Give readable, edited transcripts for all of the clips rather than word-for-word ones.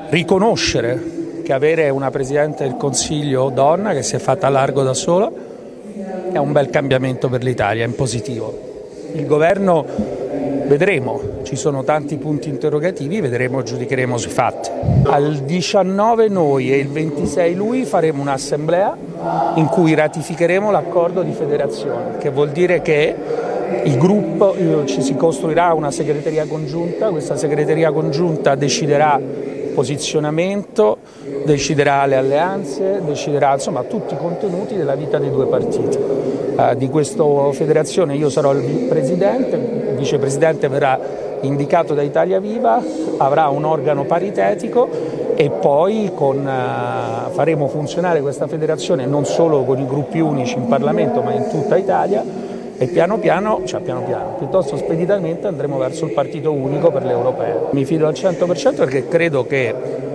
riconoscere che avere una Presidente del Consiglio donna che si è fatta largo da sola è un bel cambiamento per l'Italia, in positivo. Il governo vedremo, ci sono tanti punti interrogativi, vedremo e giudicheremo sui fatti. Al 19 noi e il 26 lui faremo un'assemblea in cui ratificheremo l'accordo di federazione, che vuol dire che il gruppo ci si costruirà una segreteria congiunta, questa segreteria congiunta deciderà posizionamento, deciderà le alleanze, deciderà insomma tutti i contenuti della vita dei due partiti. Di questa federazione io sarò il presidente, il vicepresidente verrà indicato da Italia Viva, avrà un organo paritetico e poi faremo funzionare questa federazione non solo con i gruppi unici in Parlamento ma in tutta Italia e piano piano, piuttosto speditamente andremo verso il partito unico per le europee. Mi fido al 100% perché credo che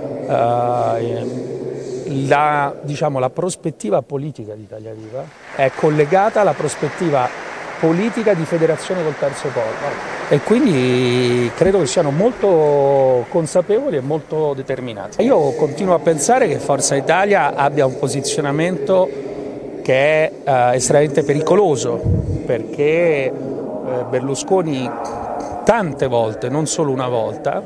la prospettiva politica di Italia Viva è collegata alla prospettiva politica di federazione col terzo polo e quindi credo che siano molto consapevoli e molto determinati. Io continuo a pensare che Forza Italia abbia un posizionamento che è estremamente pericoloso perché Berlusconi tante volte, non solo una volta,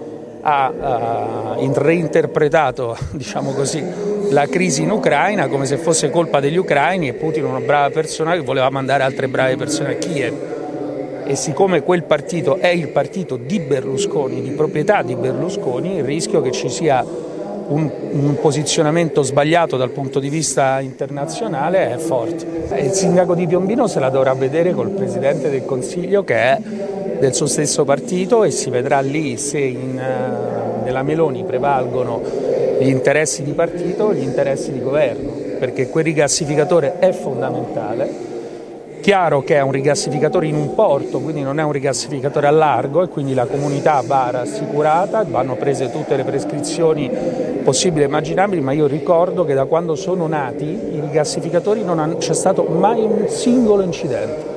ha reinterpretato, diciamo così, la crisi in Ucraina come se fosse colpa degli ucraini e Putin una brava persona che voleva mandare altre brave persone a Kiev. E siccome quel partito è il partito di Berlusconi, di proprietà di Berlusconi, il rischio che ci sia un posizionamento sbagliato dal punto di vista internazionale è forte. Il sindaco di Piombino se la dovrà vedere col Presidente del Consiglio che è del suo stesso partito e si vedrà lì se nella Meloni prevalgono gli interessi di partito o gli interessi di governo, perché quel rigassificatore è fondamentale. Chiaro che è un rigassificatore in un porto, quindi non è un rigassificatore a largo e quindi la comunità va rassicurata, vanno prese tutte le prescrizioni possibili e immaginabili, ma io ricordo che da quando sono nati i rigassificatori non c'è stato mai un singolo incidente.